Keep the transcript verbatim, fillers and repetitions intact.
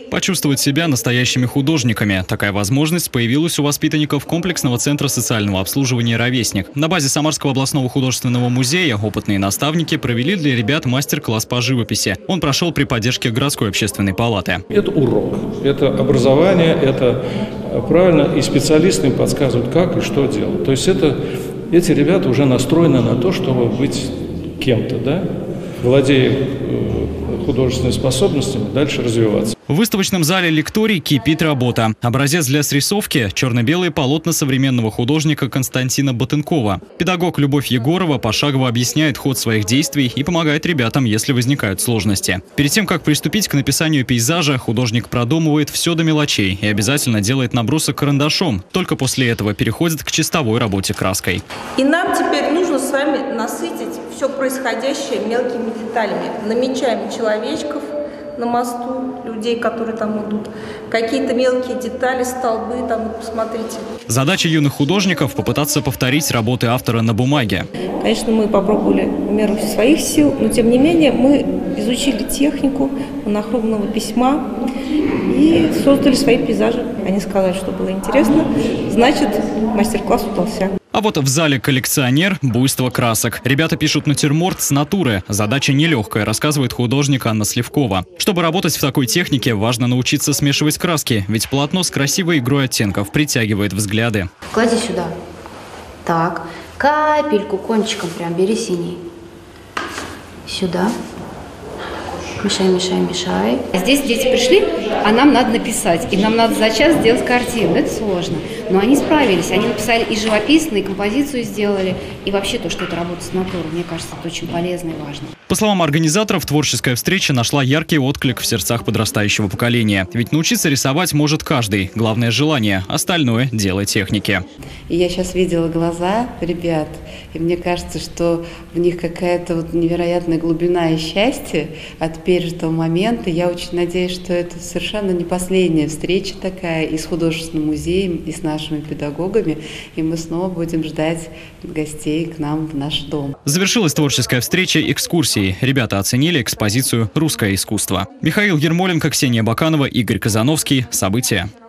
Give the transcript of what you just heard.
почувствовать себя настоящими художниками. Такая возможность появилась у воспитанников комплексного центра социального обслуживания «Ровесник». На базе Самарского областного художественного музея опытные наставники провели для ребят мастер-класс по живописи. Он прошел при поддержке городской общественной палаты. Это урок, это образование, это правильно, и специалисты им подсказывают, как и что делать. То есть это, эти ребята уже настроены на то, чтобы быть кем-то, да, владея художественными способностями, дальше развиваться. В выставочном зале лекторий кипит работа. Образец для срисовки – черно-белые полотна современного художника Константина Ботынкова. Педагог Любовь Егорова пошагово объясняет ход своих действий и помогает ребятам, если возникают сложности. Перед тем, как приступить к написанию пейзажа, художник продумывает все до мелочей и обязательно делает набросок карандашом. Только после этого переходит к чистовой работе краской. И нам теперь нужно с вами насытить все происходящее мелкими деталями. Намечаем человечков на мосту, людей, которые там идут, какие-то мелкие детали, столбы, там, посмотрите. Задача юных художников – попытаться повторить работы автора на бумаге. Конечно, мы попробовали в меру своих сил, но тем не менее мы изучили технику монохромного письма и создали свои пейзажи. Они сказали, что было интересно, значит, мастер-класс удался. А вот в зале «Коллекционер» буйство красок. Ребята пишут натюрморт с натуры. Задача нелегкая, рассказывает художник Анна Сливкова. Чтобы работать в такой технике, важно научиться смешивать краски, ведь полотно с красивой игрой оттенков притягивает взгляды. Клади сюда. Так, капельку кончиком прям бери синий. Сюда. Мешай, мешай, мешай. Здесь дети пришли, а нам надо написать. И нам надо за час сделать картину. Это сложно. Но они справились. Они написали и живописно, и композицию сделали. И вообще то, что это работа с натурой, мне кажется, это очень полезно и важно. По словам организаторов, творческая встреча нашла яркий отклик в сердцах подрастающего поколения. Ведь научиться рисовать может каждый. Главное – желание. Остальное – дело техники. И я сейчас видела глаза ребят, и мне кажется, что в них какая-то вот невероятная глубина и счастье от пережитого момента. Я очень надеюсь, что это совершенно не последняя встреча такая и с художественным музеем, и с нашими педагогами, и мы снова будем ждать гостей к нам в наш дом. Завершилась творческая встреча экскурсией. Ребята оценили экспозицию «Русское искусство». Михаил Ермоленко, Ксения Баканова, Игорь Казановский. События.